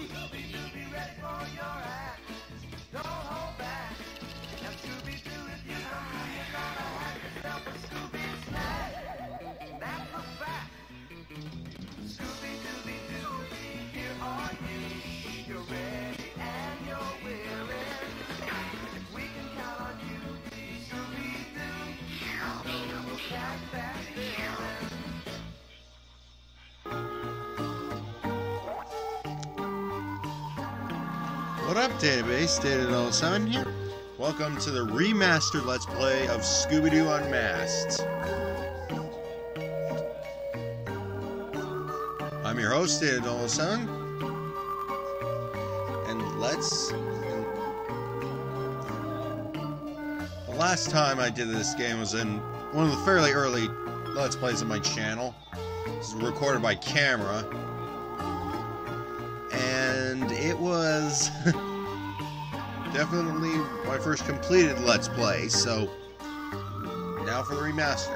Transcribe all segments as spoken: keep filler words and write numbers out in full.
What up, Database? Data oh seven here. Welcome to the remastered Let's Play of Scooby-Doo Unmasked. I'm your host, Data oh seven. And let's... The last time I did this game was in one of the fairly early Let's Plays of my channel. This was recorded by camera. And it was definitely my first completed Let's Play, so now for the remaster.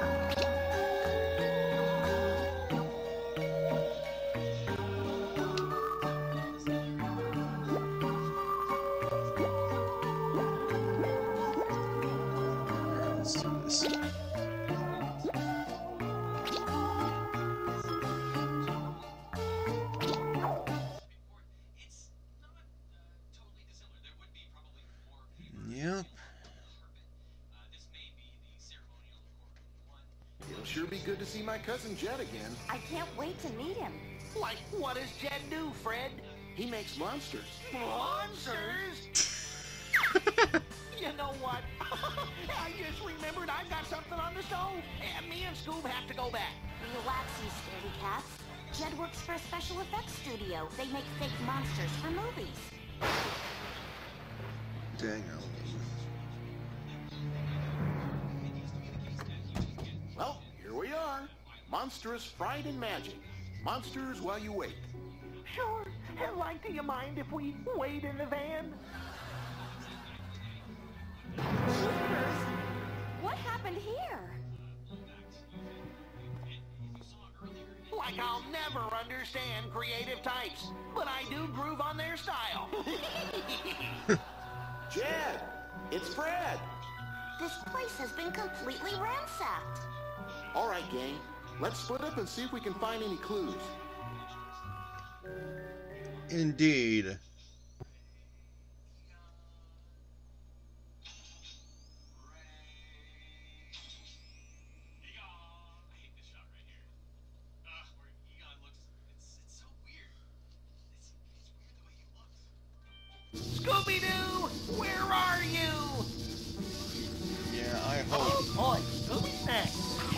Alright, let's do this. Yep. It'll sure be good to see my cousin Jed again. I can't wait to meet him. Like, what does Jed do, Fred? He makes monsters. Monsters? You know what? I just remembered I've got something on the stove. And me and Scoob have to go back. Relax, you scaredy cats. Jed works for a special effects studio. They make fake monsters for movies. Dang it. Well, here we are. Monstrous Fright and Magic. Monsters while you wait. Sure. And like, do you mind if we wait in the van? Jeepers! What happened here? Like, I'll never understand creative types, but I do groove on their style. Jed! It's Fred! This place has been completely ransacked. All right, gang. Let's split up and see if we can find any clues. Indeed. Scooby-Doo, where are you? Yeah, I Oh hope. boy, Scooby Snack.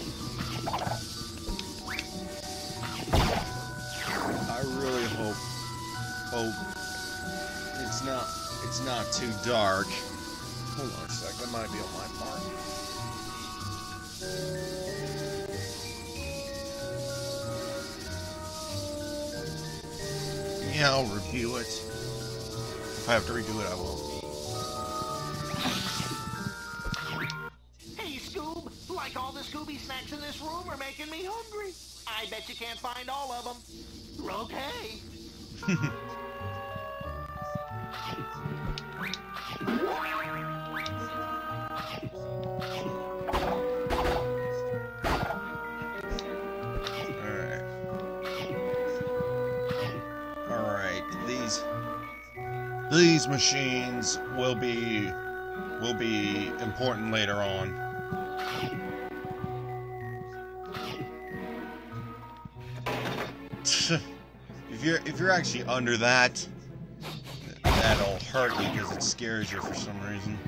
I really hope. Hope it's not. It's not too dark. Hold on a sec. That might be on my part. Yeah, I'll review it. If I have to redo it, I will. Hey, Scoob, like all the Scooby snacks in this room are making me hungry. I bet you can't find all of them. Okay. Alright. Alright, these these machines will be will be important later on. If you're if you're actually under that, that'll hurt you because it scares you for some reason.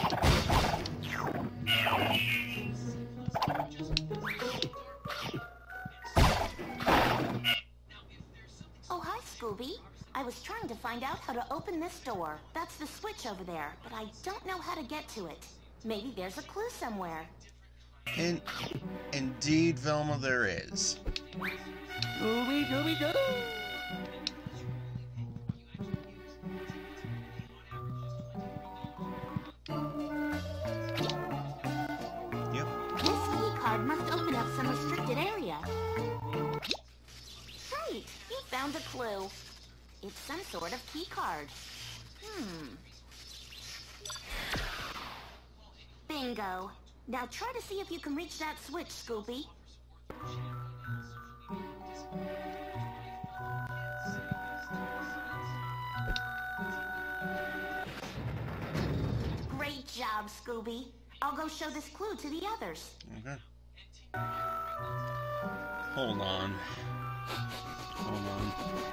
Oh, hi, Scooby. I was trying to find out how to open this door. That's the switch over there, but I don't know how to get to it. Maybe there's a clue somewhere. In, indeed, Velma, there is. Scooby, Dooby, Doo. Yep. This key card must open up some restricted area. Great! You found a clue. It's some sort of key card. Hmm. Bingo. Now try to see if you can reach that switch, Scooby. Great job, Scooby. I'll go show this clue to the others. Okay. Hold on. Hold on.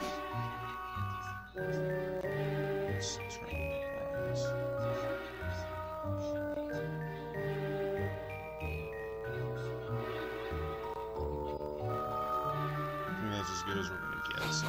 Let's turn it on. I think that's as good as we're gonna get, so.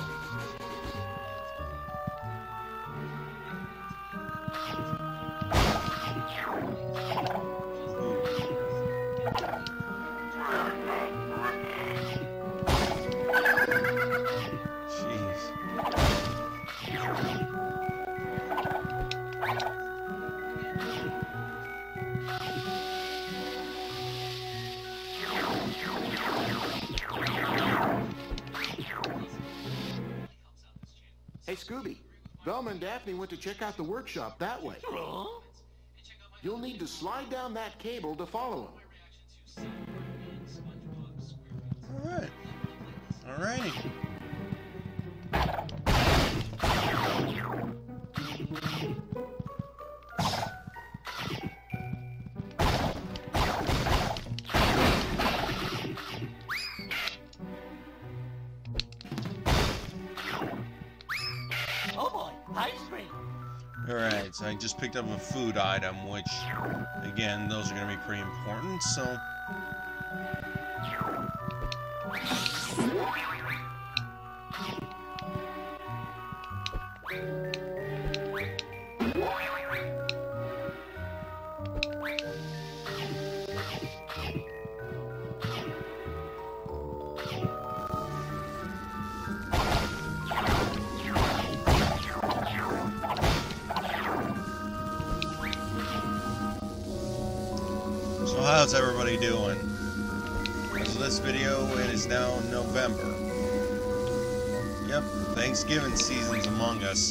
Hey, Scooby. Velma and Daphne went to check out the workshop that way. Huh? You'll need to slide down that cable to follow them. Alright. Alrighty. Oh boy, ice cream. Alright, so I just picked up a food item, which, again, those are going to be pretty important, so... So how's everybody doing? As of this video, it is now November. Yep, Thanksgiving season's among us.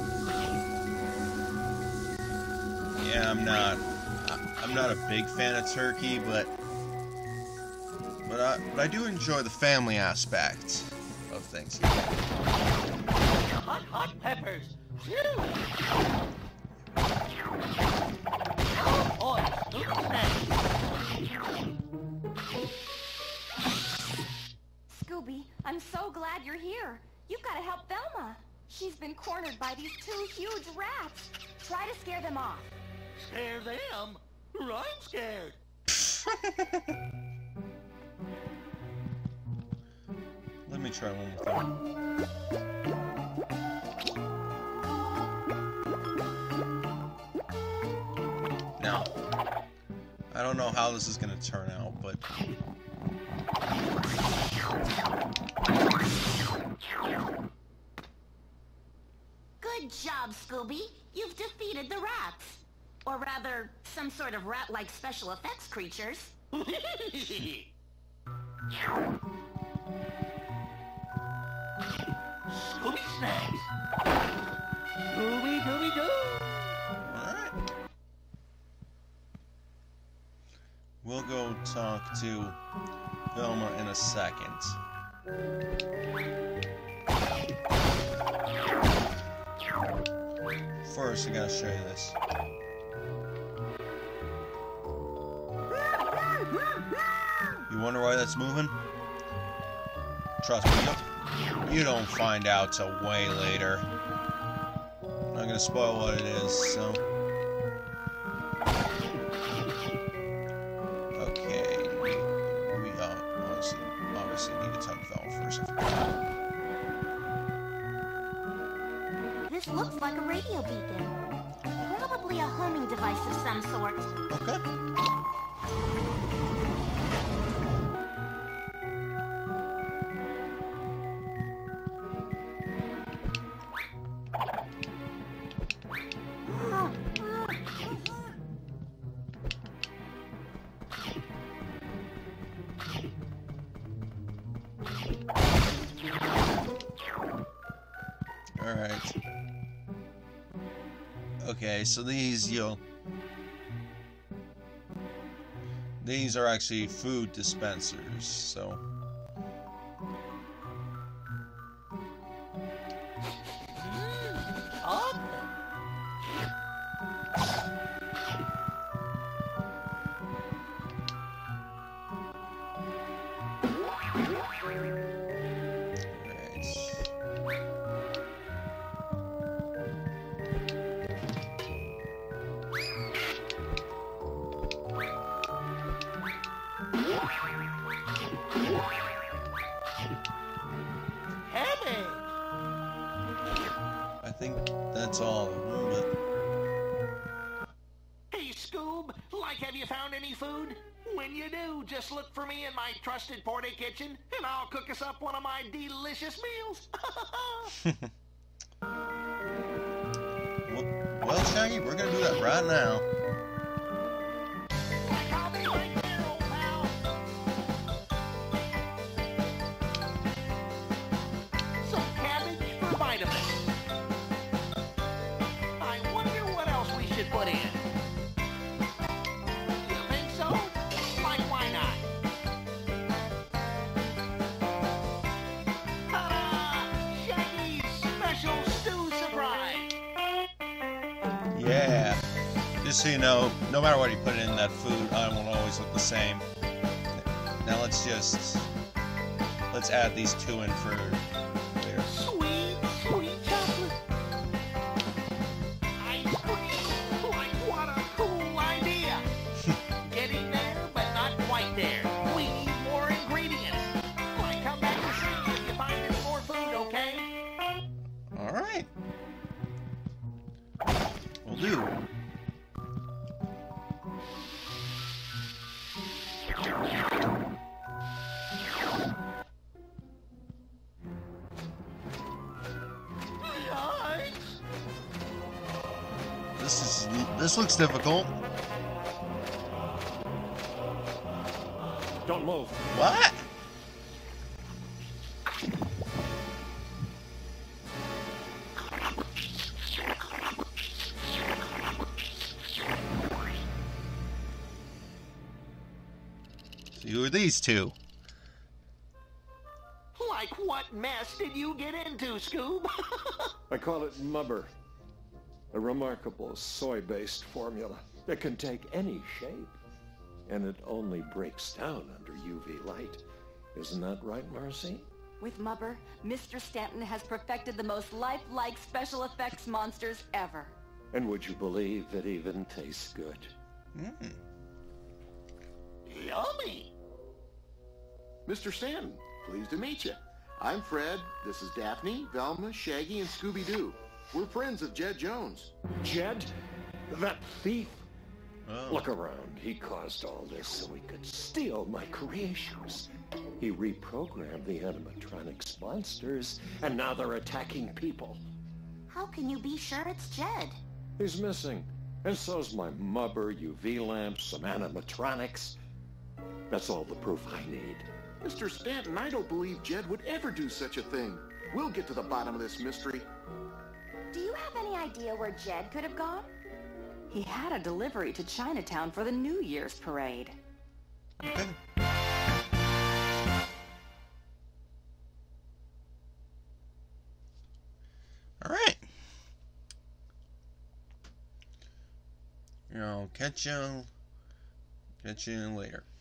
Yeah, I'm not. I'm not a big fan of turkey, but but I but I do enjoy the family aspect of Thanksgiving. Hot, hot peppers. Phew. Oh boy, Scoop snacks. Scooby, I'm so glad you're here. You've got to help Velma. She's been cornered by these two huge rats. Try to scare them off. Scare them? I'm scared. Let me try one more thing. Now, I don't know how this is going to turn out, but... Good job, Scooby. You've defeated the rats. Or rather, some sort of rat-like special effects creatures. Scooby snacks. Scooby Dooby Doo. Alright. We'll go talk to Velma in a second. First, I gotta show you this. You wonder why that's moving? Trust me, you, you don't find out till way later. I'm not gonna spoil what it is, so... Okay, we, we uh, obviously, obviously need to talk to Velma first. This looks like a radio beacon. Probably a homing device of some sort. Okay. Alright. Okay, so these, you know, these are actually food dispensers, so. I think that's all of them, but... Hey, Scoob, like, have you found any food? When you do, just look for me in my trusted Porta kitchen, and I'll cook us up one of my delicious meals. well, well, Shaggy, we're gonna do that right now. I'll be right there, old pal. Some cabbage for vitamins. I wonder what else we should put in. You think so? Like, why not? Ta-da! Shaggy's special stew surprise! Yeah. Just so you know, no matter what you put in that food, I won't always look the same. Now let's just... Let's add these two in for later. Sweet, sweet chocolate. Ice cream. Like, what a cool idea. Getting there, but not quite there. We need more ingredients. Like, come back to see if you find any more food, okay? Alright. Will do. Yikes. This is... This looks difficult. Don't move. What? So who are these two? Like, what mess did you get into, Scoob? I call it Mubber. A remarkable soy-based formula that can take any shape. And it only breaks down under U V light. Isn't that right, Marcy? With Mubber, Mister Stanton has perfected the most lifelike special effects monsters ever. And would you believe it even tastes good? Mm. Yummy. Mister Stanton, pleased to meet you. I'm Fred. This is Daphne, Velma, Shaggy, and Scooby-Doo. We're friends of Jed Jones. Jed? That thief? Oh. Look around. He caused all this so he could steal my creations. He reprogrammed the animatronics monsters, and now they're attacking people. How can you be sure it's Jed? He's missing. And so's my Mubber, U V lamps, some animatronics. That's all the proof I need. Mister Stanton, I don't believe Jed would ever do such a thing. We'll get to the bottom of this mystery. Do you have any idea where Jed could have gone? He had a delivery to Chinatown for the New Year's parade. Okay. All right. You know, catch you, catch you later.